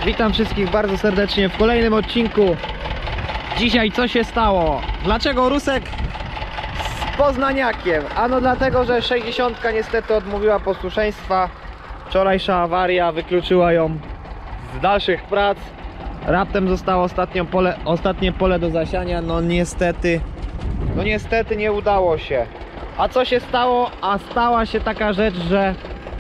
Witam wszystkich bardzo serdecznie w kolejnym odcinku. Dzisiaj co się stało? Dlaczego Rusek z Poznaniakiem? Ano dlatego, że 60 niestety odmówiła posłuszeństwa. Wczorajsza awaria wykluczyła ją z dalszych prac. Raptem zostało ostatnie pole do zasiania. No niestety nie udało się. A co się stało? A stała się taka rzecz, że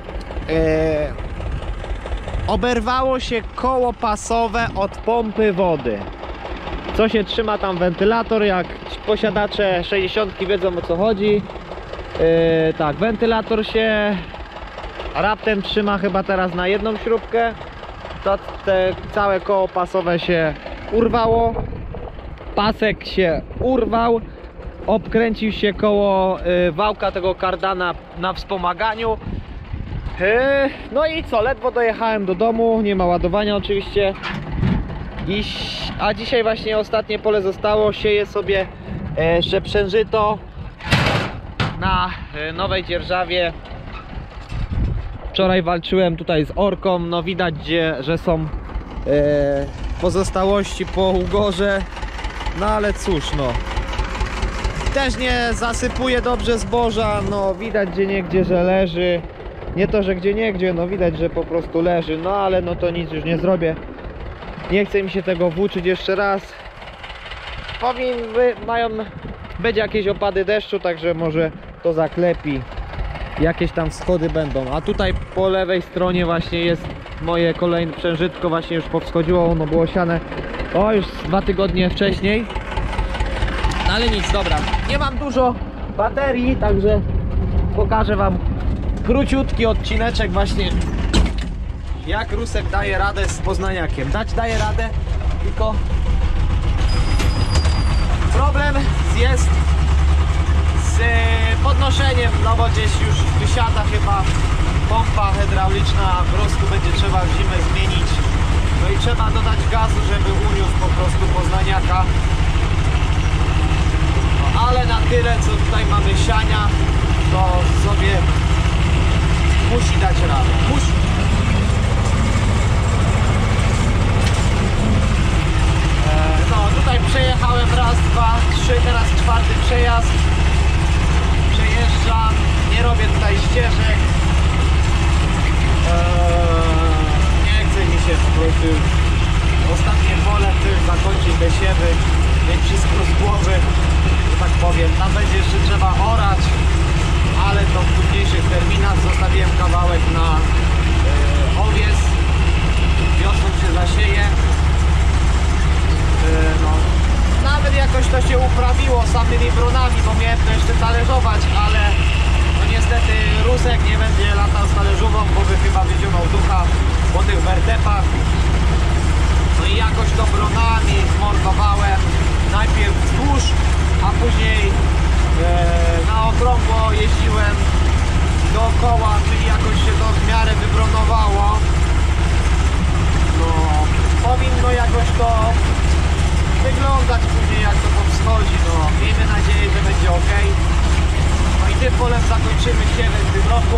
oberwało się koło pasowe od pompy wody. Co się trzyma tam wentylator, jak posiadacze 60 wiedzą, o co chodzi. Tak, wentylator się raptem trzyma chyba teraz na jedną śrubkę. To te całe koło pasowe się urwało. Pasek się urwał. Obkręcił się koło wałka tego kardana na wspomaganiu. No i co, ledwo dojechałem do domu, nie ma ładowania oczywiście. A dzisiaj właśnie ostatnie pole zostało, sieję sobie szczeprzężyto na nowej dzierżawie. Wczoraj walczyłem tutaj z orką, no widać, że są pozostałości po ugorze. No ale cóż, no też nie zasypuje dobrze zboża, no widać gdzieniegdzie, że leży. Nie to, że gdzieniegdzie, no widać, że po prostu leży. No ale no to nic już nie zrobię. Nie chce mi się tego włóczyć jeszcze raz. Mają być jakieś opady deszczu, także może to zaklepi. Jakieś tam wschody będą. A tutaj po lewej stronie właśnie jest moje kolejne przężytko. Właśnie już powschodziło, ono było siane już 2 tygodnie wcześniej. No ale nic, dobra. Nie mam dużo baterii, także pokażę wam króciutki odcineczek właśnie, jak Rusek daje radę z Poznaniakiem. Daje radę, tylko problem jest z podnoszeniem, no bo gdzieś już wysiada chyba pompa hydrauliczna, po prostu będzie trzeba w zimę zmienić. No i trzeba dodać gazu, żeby uniósł po prostu Poznaniaka. No, ale na tyle, co tutaj mamy siania, to sobie musi dać radę. Musi. No tutaj przejechałem raz, dwa, trzy, teraz 4. przejazd. Przejeżdżam, nie robię tutaj ścieżek. Nie chce mi się po prostu ostatnie pole zakończyć te siewy, mieć wszystko z głowy, że tak powiem. Tam będzie jeszcze trzeba orać, ale to w późniejszych terminach. Zostawiłem kawałek na owies, wiosną się zasieje. No, nawet jakoś to się uprawiło samymi bronami, bo miałem to jeszcze talerzować, ale no niestety Rusek nie będzie latał z talerzową, bo by chyba wyciągnął ducha po tych wertepach. No i jakoś to bronami zmontowałem, najpierw wzdłuż, a później na okrągło jeździłem dookoła, czyli jakoś się to w miarę wybronowało. No, powinno jakoś to wyglądać później, jak to powschodzi. No, miejmy nadzieję, że będzie ok. No i tym polem zakończymy siewę w tym roku.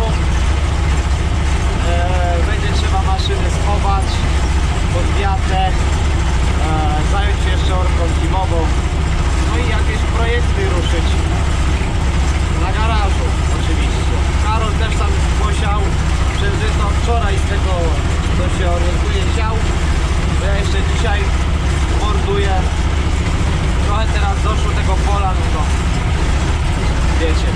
Będzie trzeba maszyny schować pod wiatę, zająć się jeszcze orką zimową. No i jakieś projekty ruszyć na garażu oczywiście. Karol też tam posiał przężyto wczoraj, z tego co się orientuje, siał. To ja jeszcze dzisiaj morduję. Trochę teraz doszło tego pola, no to wiecie.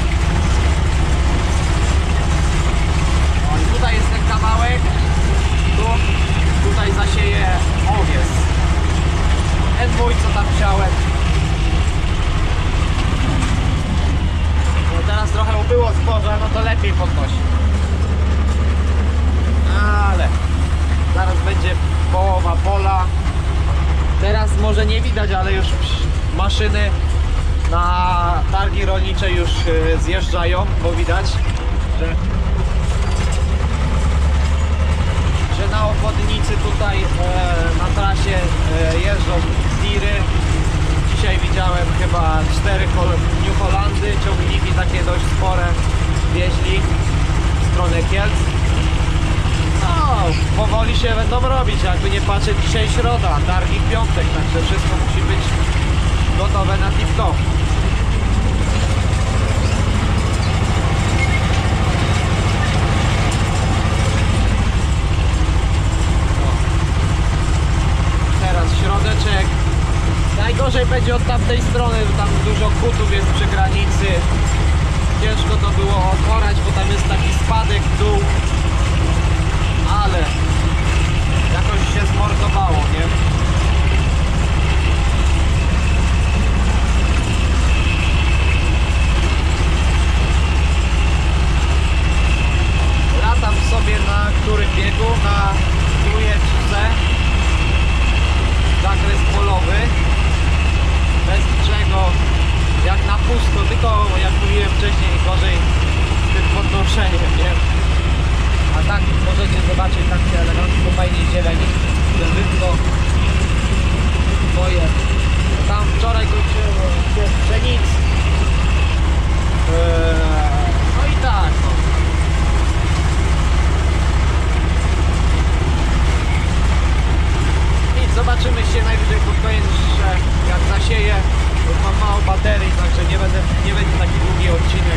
No i tutaj jest ten kawałek. Tutaj zasieję owies. Ten mój, co tam siałem. No teraz trochę ubyło zboża, no to lepiej podnosi. Ale zaraz będzie połowa pola. Teraz może nie widać, ale już maszyny na targi rolnicze już zjeżdżają, bo widać, że na obwodnicy tutaj na trasie jeżdżą tiry. Dzisiaj widziałem chyba 4 New Hollandy, ciągniki takie dość spore wieźli w stronę Kielc. No, powoli się będą robić, jakby nie patrzeć, dzisiaj środa, targi w piątek, także wszystko musi być gotowe na tip-top. Teraz środeczek. Najgorzej będzie od tamtej strony, bo tam dużo kutów jest przy granicy. Ciężko to było odorać, bo tam jest taki spadek w dół. Ale jakoś się zmordowało, nie? Latam sobie na którym biegu? Na trójeczce. Zakres polowy. Bez niczego, jak na pusto, tylko jak mówiłem wcześniej, gorzej z tym podnoszeniem, nie? A tak możecie zobaczyć, tak się elegancko fajnie zieleni, wszystko moje. Tam wczoraj kończyło się pszenic. No i tak, no. Nic, zobaczymy się najwyżej pod koniec, że jak zasieję, już mam mało baterii, także nie będzie taki długi odcinek.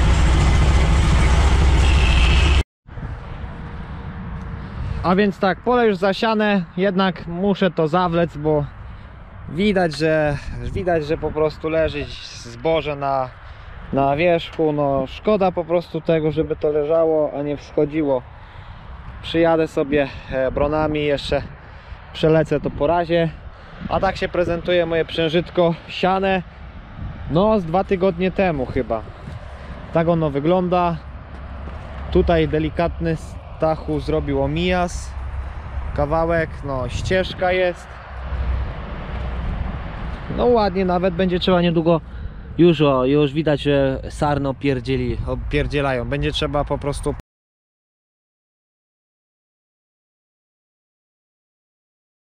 A więc tak, pole już zasiane, jednak muszę to zawlec, bo widać, że po prostu leży zboże na wierzchu. No szkoda po prostu tego, żeby to leżało, a nie wschodziło. Przyjadę sobie bronami, jeszcze przelecę to po razie. A tak się prezentuje moje przężytko siane, no z 2 tygodnie temu chyba. Tak ono wygląda. Tutaj delikatny Stachu zrobił omijas, kawałek, no ścieżka jest. No ładnie, nawet będzie trzeba niedługo, już widać, że sarno opierdzielają. Będzie trzeba po prostu